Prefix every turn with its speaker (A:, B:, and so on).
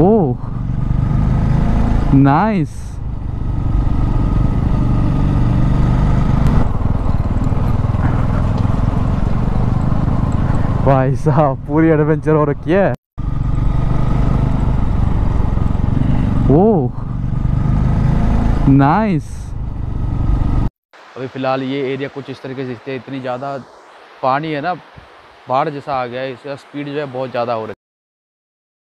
A: Oh nice. भाई साहब पूरी एडवेंचर हो रखी है। Oh nice. अभी फ़िलहाल ये एरिया कुछ इस तरीके से दिखते हैं। इतनी ज़्यादा पानी है ना, बाढ़ जैसा आ गया है, इसका स्पीड जो है बहुत ज़्यादा हो रही है।